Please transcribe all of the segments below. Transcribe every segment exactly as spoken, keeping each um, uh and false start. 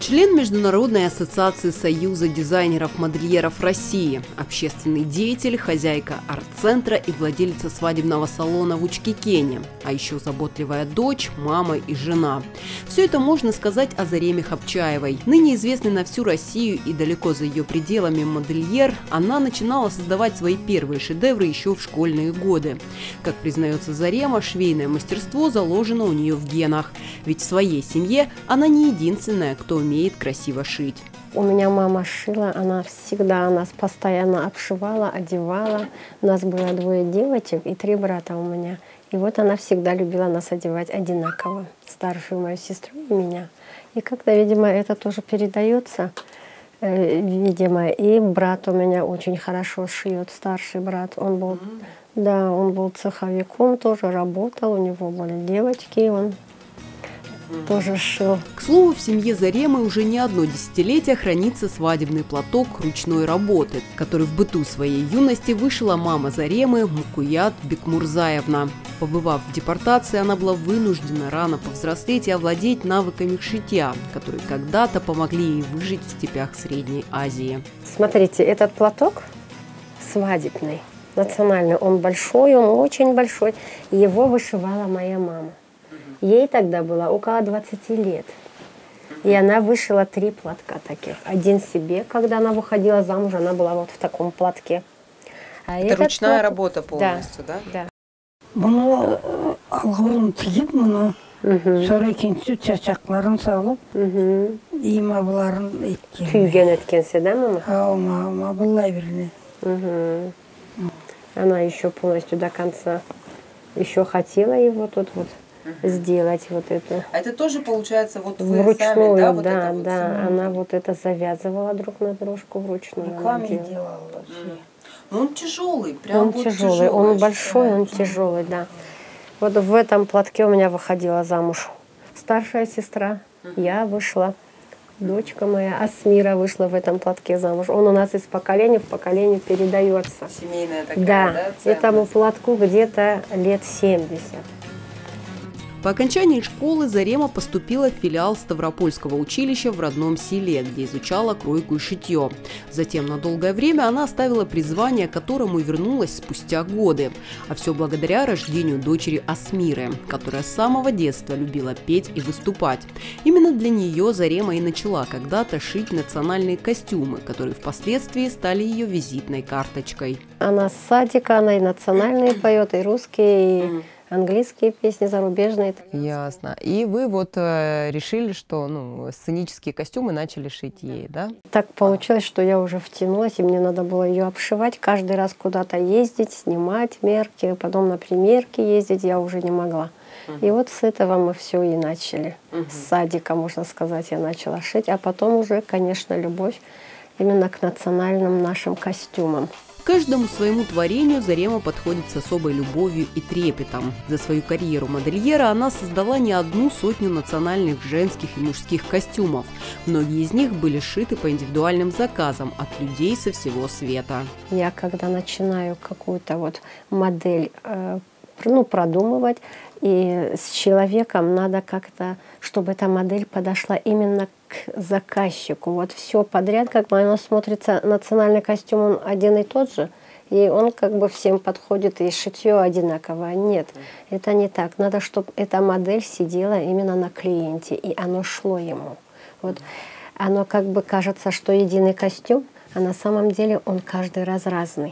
Член Международной ассоциации Союза дизайнеров-модельеров России, общественный деятель, хозяйка арт-центра и владелица свадебного салона в Учкикене, а еще заботливая дочь, мама и жена. Все это можно сказать о Зареме Хапчаевой. Ныне известный на всю Россию и далеко за ее пределами модельер, она начинала создавать свои первые шедевры еще в школьные годы. Как признается Зарема, швейное мастерство заложено у нее в генах. Ведь в своей семье она не единственная, кто умеет красиво шить. У меня мама шила, она всегда нас постоянно обшивала, одевала. У нас было двое девочек и три брата у меня. И вот она всегда любила нас одевать одинаково, старшую мою сестру и меня. И как-то, видимо, это тоже передается, э, видимо. И брат у меня очень хорошо шьет, старший брат. Он был, mm-hmm. да, он был цеховиком, тоже работал, у него были девочки, он тоже шил. К слову, в семье Заремы уже не одно десятилетие хранится свадебный платок ручной работы, который в быту своей юности вышила мама Заремы Мукуят Бекмурзаевна. Побывав в депортации, она была вынуждена рано повзрослеть и овладеть навыками шитья, которые когда-то помогли ей выжить в степях Средней Азии. Смотрите, этот платок свадебный, национальный, он большой, он очень большой. Его вышивала моя мама. Ей тогда было около двадцати лет. И она вышила три платка таких. Один себе, когда она выходила замуж, она была вот в таком платке. А это ручная платок... работа полностью, да? Да. Bunu algırın tiyip bunu sonra ikincisi çaçakların salıp iğmaların etken. Tüygen etkense değil mi? Ha, мабылай birini. Она еще полностью до конца еще хотела его тут вот сделать вот это. А это тоже получается вот вы вручную, сами, да? Да, вот да, вот да. сами? Она вот это завязывала друг на дружку вручную. Руками делала. Но он тяжелый, прям Он вот тяжелый, тяжелый, он большой, он тяжелый, да. Вот в этом платке у меня выходила замуж старшая сестра, я вышла, дочка моя Асмира вышла в этом платке замуж. Он у нас из поколения в поколение передается. Семейная такая, да? Да, этому платку где-то лет семьдесят. По окончании школы Зарема поступила в филиал Ставропольского училища в родном селе, где изучала кройку и шитье. Затем на долгое время она оставила призвание, к которому вернулась спустя годы. А все благодаря рождению дочери Асмиры, которая с самого детства любила петь и выступать. Именно для нее Зарема и начала когда-то шить национальные костюмы, которые впоследствии стали ее визитной карточкой. Она с садика, она и национальные поет, и русские, и английские песни, зарубежные. Ясно. И вы вот э, решили, что ну, сценические костюмы начали шить ей, да? Так получилось, что я уже втянулась, и мне надо было ее обшивать. Каждый раз куда-то ездить, снимать мерки, потом на примерки ездить я уже не могла. Uh-huh. И вот с этого мы все и начали. Uh-huh. С садика, можно сказать, я начала шить. А потом уже, конечно, любовь именно к национальным нашим костюмам. Каждому своему творению Зарема подходит с особой любовью и трепетом. За свою карьеру модельера она создала не одну сотню национальных женских и мужских костюмов. Многие из них были сшиты по индивидуальным заказам от людей со всего света. Я когда начинаю какую-то вот модель э, ну, продумывать, и с человеком надо как-то, чтобы эта модель подошла именно к заказчику. Вот все подряд, как бы оно смотрится, национальный костюм он один и тот же, и он как бы всем подходит, и шитье одинаковое. Нет, это не так. Надо, чтобы эта модель сидела именно на клиенте, и оно шло ему. Вот оно как бы кажется, что единый костюм, а на самом деле он каждый раз разный.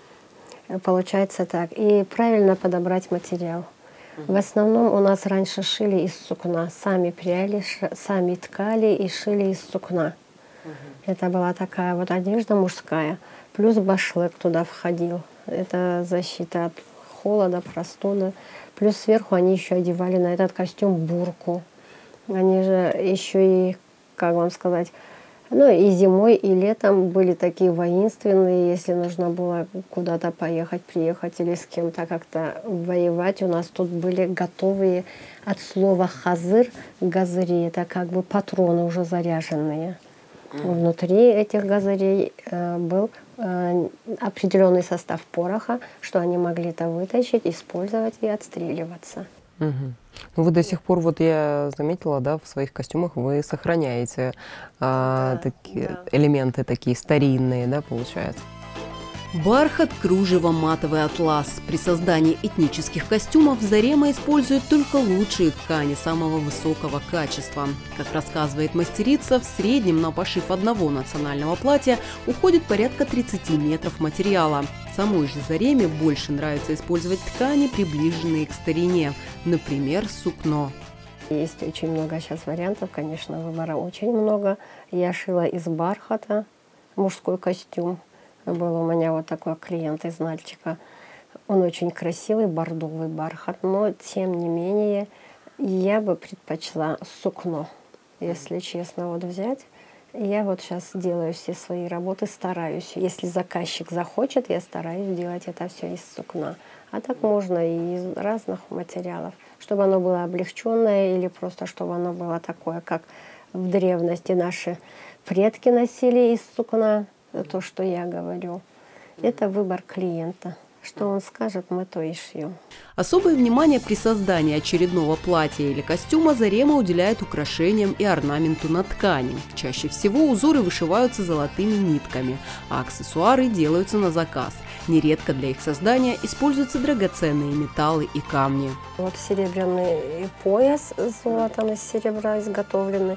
Получается так. И правильно подобрать материал. В основном у нас раньше шили из сукна. Сами пряли, сами ткали и шили из сукна. Uh-huh. Это была такая вот одежда мужская. Плюс башлык туда входил. Это защита от холода, простуды. Плюс сверху они еще одевали на этот костюм бурку. Они же еще и, как вам сказать, ну и зимой, и летом были такие воинственные, если нужно было куда-то поехать, приехать или с кем-то как-то воевать. У нас тут были готовые от слова «хазыр» газыри, это как бы патроны уже заряженные. Внутри этих газырей э, был э, определенный состав пороха, что они могли это вытащить, использовать и отстреливаться. Угу. Ну, вы до сих пор, вот я заметила, да, в своих костюмах вы сохраняете а, Да, такие да. элементы такие старинные, да, получается? Бархат, кружево, матовый атлас. При создании этнических костюмов Зарема использует только лучшие ткани самого высокого качества. Как рассказывает мастерица, в среднем на пошив одного национального платья уходит порядка тридцати метров материала. Самой же Зареме больше нравится использовать ткани, приближенные к старине, например, сукно. Есть очень много сейчас вариантов, конечно, выбора очень много. Я шила из бархата мужской костюм. Был у меня вот такой клиент из Нальчика. Он очень красивый, бордовый бархат, но тем не менее я бы предпочла сукно, если честно, вот взять. Я вот сейчас делаю все свои работы, стараюсь. Если заказчик захочет, я стараюсь делать это все из сукна. А так можно и из разных материалов, чтобы оно было облегченное или просто чтобы оно было такое, как в древности наши предки носили из сукна. То, что я говорю, это выбор клиента. Что он скажет, мы то и шьем. Особое внимание при создании очередного платья или костюма Зарема уделяет украшениям и орнаменту на ткани. Чаще всего узоры вышиваются золотыми нитками, а аксессуары делаются на заказ. Нередко для их создания используются драгоценные металлы и камни. Вот серебряный пояс с золотом из серебра изготовленный.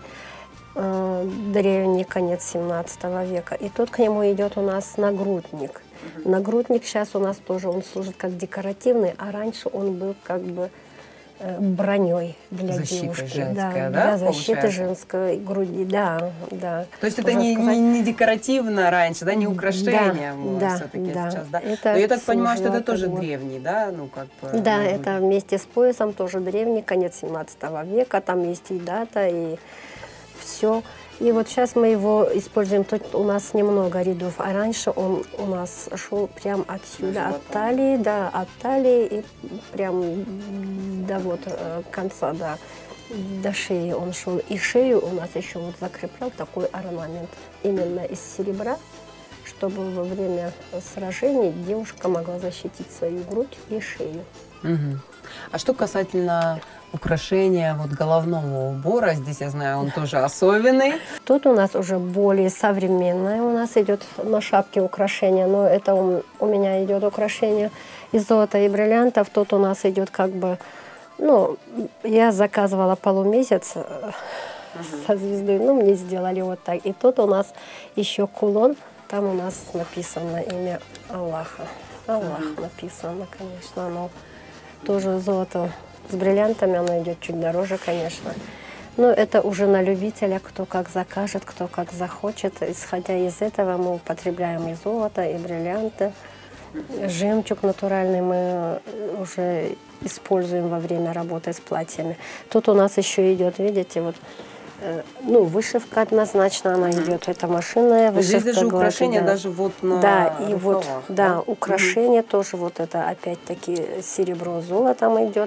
Древний, конец семнадцатого века. И тут к нему идет у нас нагрудник. Uh-huh. Нагрудник сейчас у нас тоже, он служит как декоративный, а раньше он был как бы э, броней для защита девушки. женская, да, да, для защиты получается? женской груди, да, да. То есть это не, не, не декоративно раньше, да, не украшение, да, да, все-таки да. сейчас, да? Это Но я так понимаю, что это тоже было. древний, да, ну как бы. Да, ну, это вместе с поясом тоже древний, конец семнадцатого века, там есть и дата, и все. И вот сейчас мы его используем, тут у нас немного рядов, а раньше он у нас шел прям отсюда, от талии, да, от талии и прям до вот конца, да, до шеи он шел. И шею у нас еще вот закреплял такой орнамент именно из серебра, чтобы во время сражений девушка могла защитить свою грудь и шею. Угу. А что касательно украшения вот головного убора, здесь я знаю, он тоже особенный. Тут у нас уже более современное, у нас идет на шапке украшение, но это у, у меня идет украшение из золота и бриллиантов. Тут у нас идет как бы, ну, я заказывала полумесяц uh-huh. со звездой, ну, мне сделали вот так. И тут у нас еще кулон, там у нас написано имя Аллаха. Аллах uh-huh. написано, конечно, оно тоже золото. С бриллиантами оно идет чуть дороже, конечно. Но это уже на любителя, кто как закажет, кто как захочет. Исходя из этого мы употребляем и золото, и бриллианты. Жемчуг натуральный мы уже используем во время работы с платьями. Тут у нас еще идет, видите, вот, ну, вышивка однозначно она идет. Это машинная вышивка. Здесь даже украшения, да. даже вот на Да, и рукавах, вот, да, да? украшения угу. тоже вот это опять-таки серебро, золотом идет.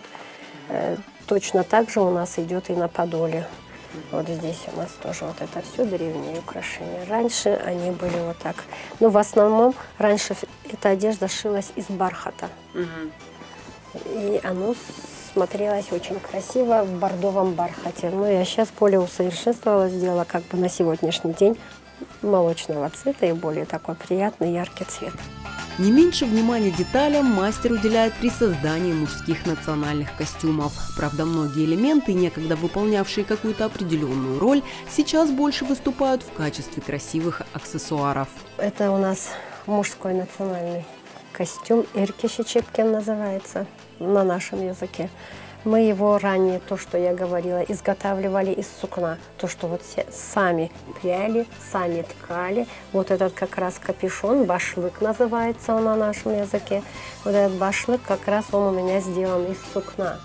Точно так же у нас идет и на подоле. Вот здесь у нас тоже вот это все древние украшения. Раньше они были вот так. Но в основном раньше эта одежда шилась из бархата. Угу. И оно смотрелось очень красиво в бордовом бархате. Но я сейчас более усовершенствовала, сделала как бы на сегодняшний день молочного цвета и более такой приятный яркий цвет. Не меньше внимания деталям мастер уделяет при создании мужских национальных костюмов. Правда, многие элементы, некогда выполнявшие какую-то определенную роль, сейчас больше выступают в качестве красивых аксессуаров. Это у нас мужской национальный костюм, иркиши чепкен называется на нашем языке. Мы его ранее, то, что я говорила, изготавливали из сукна. То, что вот все сами пряли, сами ткали. Вот этот как раз капюшон, башлык называется он на нашем языке. Вот этот башлык как раз он у меня сделан из сукна.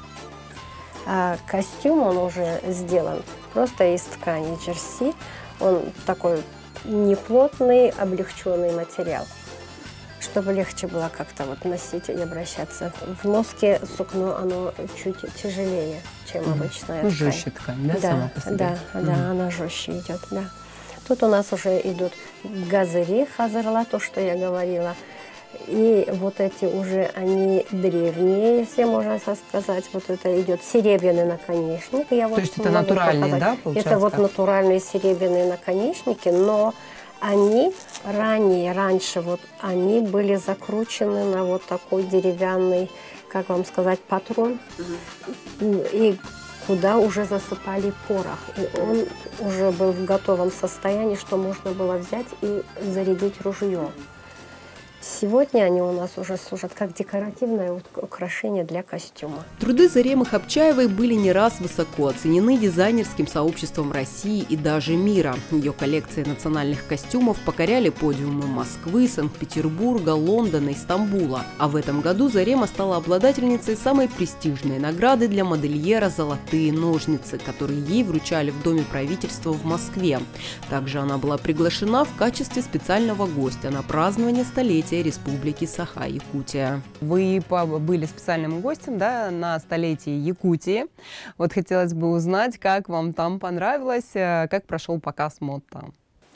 А костюм он уже сделан просто из ткани джерси. Он такой неплотный, облегченный материал, чтобы легче было как-то вот носить и обращаться. В носке сукно, оно чуть тяжелее, чем угу. обычная ну, ткань. жестче ткань, да, да, сама по себе? Да, угу. да, она жестче идет, да. Тут у нас уже идут газыри, хазырла, то, что я говорила. И вот эти уже, они древние, если можно сказать. Вот это идет серебряный наконечник. Я То вот есть это натуральные, показать. да, получается? Это вот натуральные серебряные наконечники, но они ранее, раньше, вот они были закручены на вот такой деревянный, как вам сказать, патрон. Mm-hmm. И куда уже засыпали порох. И он уже был в готовом состоянии, что можно было взять и зарядить ружье. Сегодня они у нас уже служат как декоративное украшение для костюма. Труды Заремы Хапчаевой были не раз высоко оценены дизайнерским сообществом России и даже мира. Ее коллекции национальных костюмов покоряли подиумы Москвы, Санкт-Петербурга, Лондона и Стамбула. А в этом году Зарема стала обладательницей самой престижной награды для модельера «Золотые ножницы», которые ей вручали в Доме правительства в Москве. Также она была приглашена в качестве специального гостя на празднование столетия Республики Саха-Якутия. Вы были специальным гостем, да, на столетии Якутии. Вот хотелось бы узнать, как вам там понравилось, как прошел показ мод там.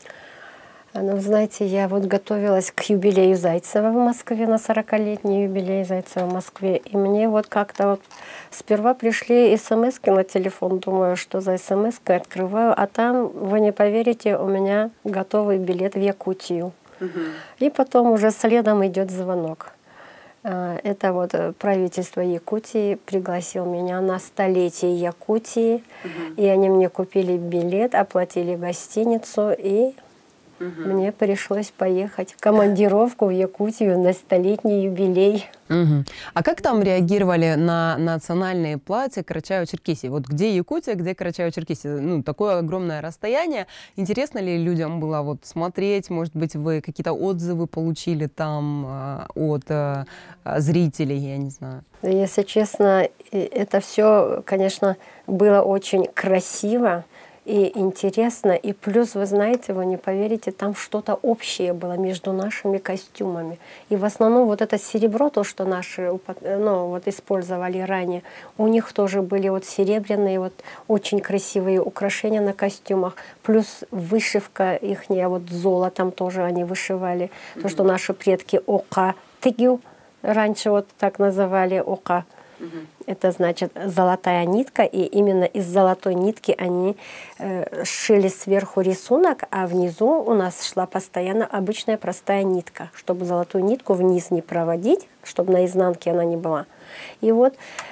Ну, знаете, я вот готовилась к юбилею Зайцева в Москве, на сорокалетний юбилей Зайцева в Москве. И мне вот как-то вот сперва пришли смски на телефон, думаю, что за смс-кой, открываю, а там, вы не поверите, у меня готовый билет в Якутию. И потом уже следом идет звонок. Это вот правительство Якутии пригласило меня на столетие Якутии. Угу. И они мне купили билет, оплатили гостиницу, и угу. мне пришлось поехать в командировку в Якутию на столетний юбилей. Угу. А как там реагировали на национальные платья Карачаево-Черкесии? Вот где Якутия, где Карачаево-Черкесия? Ну, такое огромное расстояние. Интересно ли людям было вот смотреть? Может быть, вы какие-то отзывы получили там э, от э, зрителей, я не знаю. Если честно, это все, конечно, было очень красиво и интересно. И плюс, вы знаете, вы не поверите, там что-то общее было между нашими костюмами. И в основном вот это серебро, то, что наши ну, вот использовали ранее, у них тоже были вот серебряные, вот очень красивые украшения на костюмах. Плюс вышивка ихняя, вот золотом тоже они вышивали. Mm-hmm. То, что наши предки ока тыгю, раньше вот так называли ока. Uh-huh. Это значит золотая нитка, и именно из золотой нитки они э, сшили сверху рисунок, а внизу у нас шла постоянно обычная простая нитка, чтобы золотую нитку вниз не проводить, чтобы на изнанке она не была. И вот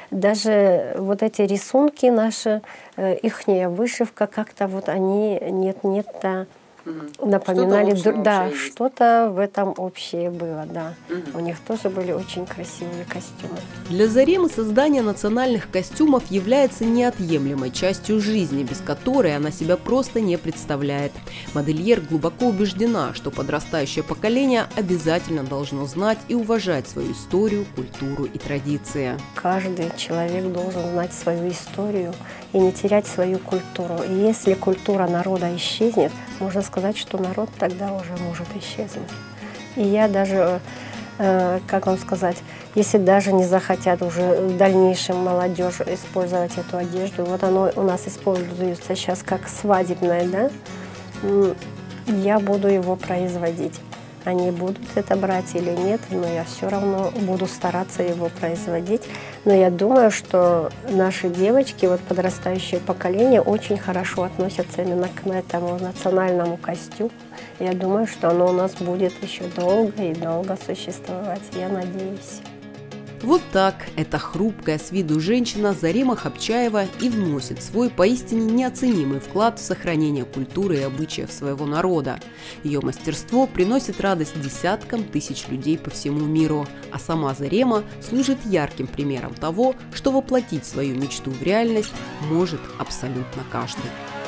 даже вот эти рисунки наши, э, ихняя вышивка, как-то вот они нет-нет-то Угу. напоминали, что да, что-то в этом общее было, да. Угу. У них тоже были очень красивые костюмы. Для Заремы создание национальных костюмов является неотъемлемой частью жизни, без которой она себя просто не представляет. Модельер глубоко убеждена, что подрастающее поколение обязательно должно знать и уважать свою историю, культуру и традиции. Каждый человек должен знать свою историю и не терять свою культуру. И если культура народа исчезнет, можно сказать, что народ тогда уже может исчезнуть. И я даже, э, как вам сказать, если даже не захотят уже в дальнейшем молодежь использовать эту одежду, вот оно у нас используется сейчас как свадебное, да, я буду его производить. Они будут это брать или нет, но я все равно буду стараться его производить. Но я думаю, что наши девочки, вот подрастающее поколение, очень хорошо относятся именно к этому национальному костюму. Я думаю, что оно у нас будет еще долго и долго существовать, я надеюсь. Вот так эта хрупкая с виду женщина Зарема Хапчаева и вносит свой поистине неоценимый вклад в сохранение культуры и обычаев своего народа. Ее мастерство приносит радость десяткам тысяч людей по всему миру, а сама Зарема служит ярким примером того, что воплотить свою мечту в реальность может абсолютно каждый.